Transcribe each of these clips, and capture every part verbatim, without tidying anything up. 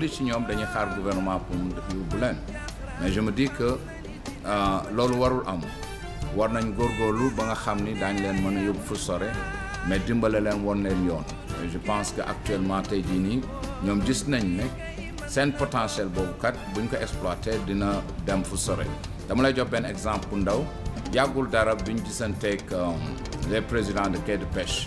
bëri ci ñoom dañuy xaar gouvernement pour mu yóbbu leen mais je me dis que loolu warul am war nañ góorgóorlu ba nga xam ni daañ leen mën a yóbbu fu sore mais dimbale leen woon leen yoon et je pense que actuellement tey jii nii ñoom gis nañ ne seen potentiel boobu kat buñ ko exploité dina dem fu sore dama lay jox benn exemple bu ndaw yàggul dara biñ gisanteeg les présidents de quai de pêche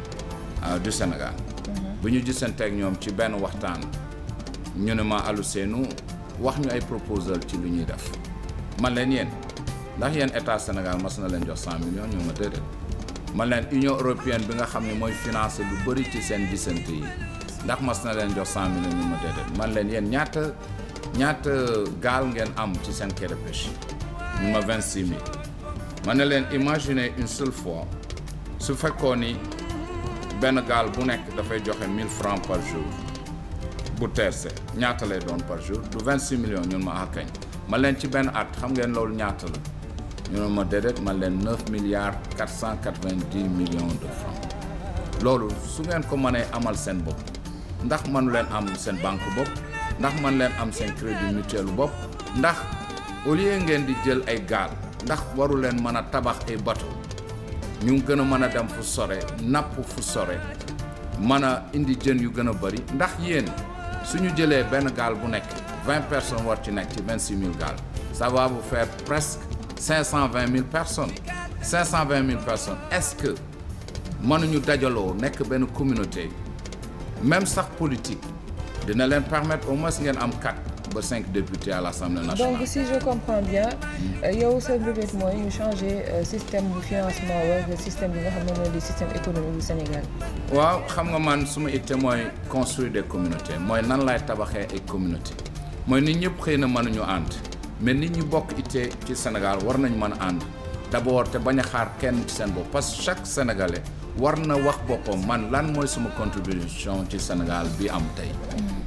du Sénégal bu ñu gisanteeg ñoom ci benn waxtaan ñu ne ma Alou Seynou wax ñu ay proposal ci lu ñuy def man leen yéen ndax yéen état Sénégal mas na leen jox cent millions ñu ma déedéet man leen Union européenne bi nga xam ne mooy financé lu bëri ci seen gisante yi ndax mas na leen jox cent millions ñu ma déedéet man leen yéen ñaata ñaata gaal ngeen am ci seen quai de pêche ñu ma vingt-six mille ma ne leen imaginez une seule fois su fekkoon ni benn gaal bu nekk dafay joxe mille francs par jour bu teerse ñaata lay doon par jour du vingt-six millions ñun ma akañ ma leen ci benn at xam ngeen loolu ñaata la ñu ne ma déedéet ma leen neuf milliards quatre cent quatre-vingt-dix millions de francs loolu su ngeen ko mënee amal seen bopp ndax mënu leen am seen banque bopp ndax mën leen am seen crédit mutuel bopp ndax au lieu ngeen di jël ay gaal ndax waru leen mën a tabax ay bateau ñu ngi gën a mën a dem fu sore napp fu sore mën a indi jën yu gën a bëri ndax yéen suñu jëlee benn gaal bu nekk vingt personnes war ci nekk ci vingt-six mille gaal ça va vous faire presque cinq cent vingt mille personnes cinq cent vingt mille personnes est-ce que mënuñu dajaloo nekk benn communauté même sax politique dina leen permettre au moins ngeen am quatre ba cinq députés à l'Assemblée nationale. Donc si je comprends bien yow sa mbébét mooy ñu changer système du financement wala système bi nga xam ne mooy di système économique du Sénégal. waaw xam nga man suma itte mooy construire des communautés mooy nan laay tabaxee ay communautés mooy nit ñëpp xëy na mënuñu ànd mais nit ñi bokk itte ci Sénégal war nañ mën a ànd d'abord te bañ a xaar kenn ci seen bopp parce que chaque Sénégalais war na wax boppam man lan mooy suma contribution ci Sénégal bi am tey.